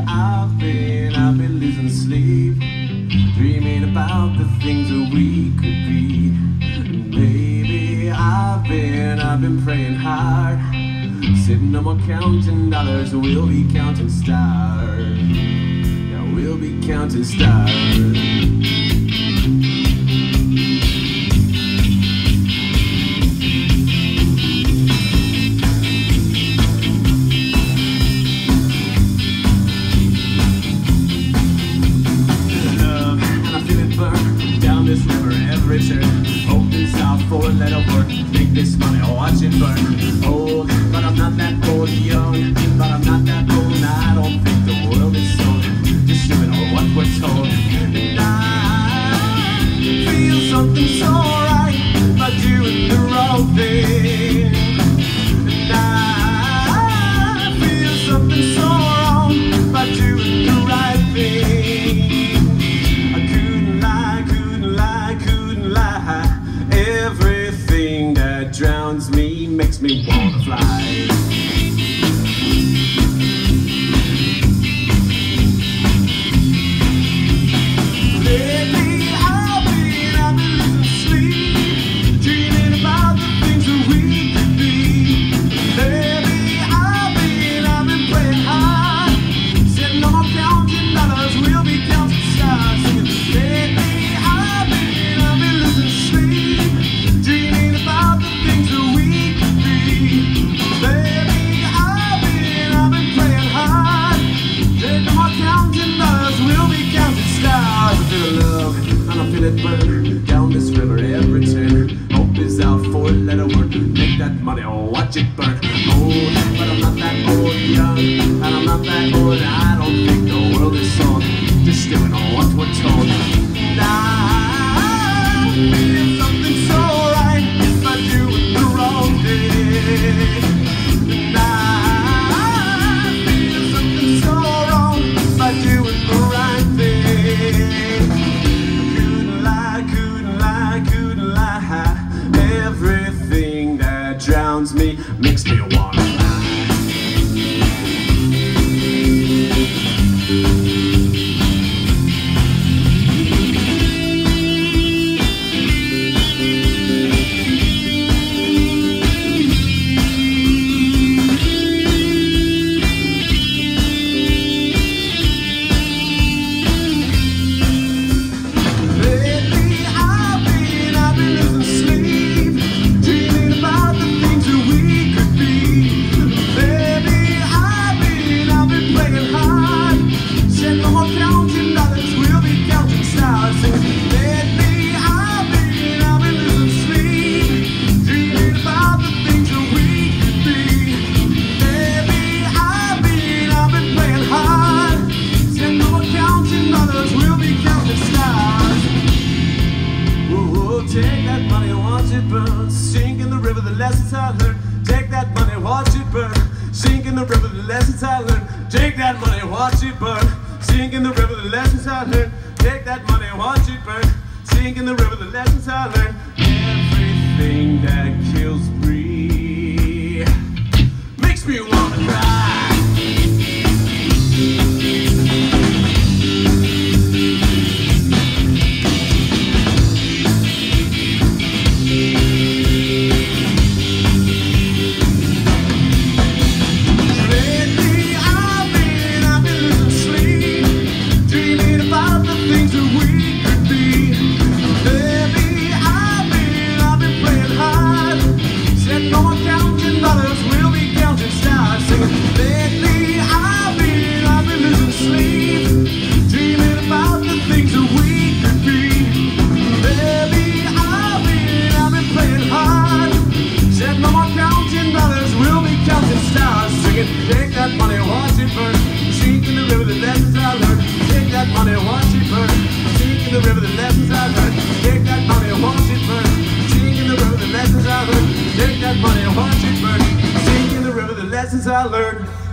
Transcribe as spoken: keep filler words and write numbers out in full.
I've been, I've been losing sleep, dreaming about the things that we could be. Baby, I've been, I've been praying hard, sitting no more counting dollars, we'll be counting stars. Yeah, we'll be counting stars. This river every turn, hope is our four-letter word. Make this money, watch it burn. Old, but I'm not that old. Young, but I'm not that old. I don't think the world is sold, just doing what we're told. And I feel something so right by doing the wrong thing. And I feel something so wrong by doing the right thing. Everything that drowns me makes me wanna fly. Burn down this river every turn. Hope is our four-letter word. Make that money or watch it burn. Old, but I'm not that old. Young, and I'm not that old. I don't think the world is sold, just doing what we're told. And I feel something so right by doing the wrong thing. And I feel something so wrong by doing the right thing. Everything that drowns me makes me wanna take that money, watch it burn. Sink in the river, the lessons I learned. Take that money, watch it burn. Sink in the river, the lessons I learned. Take that money, watch it burn. Sink in the river, the lessons I learned. Take that money, watch it burn. Sink in the river, the lessons I learned. Everything that kills me makes me wanna cry. Take that money, watch it burn. Sink in the river, the lessons I learned. Take that money, watch it burn. Sink in the river, the lessons I learned. Take that money, watch it burn. Sink in the river, the lessons I learned. Take that money, watch it burn. Sink in the river, the lessons I learned.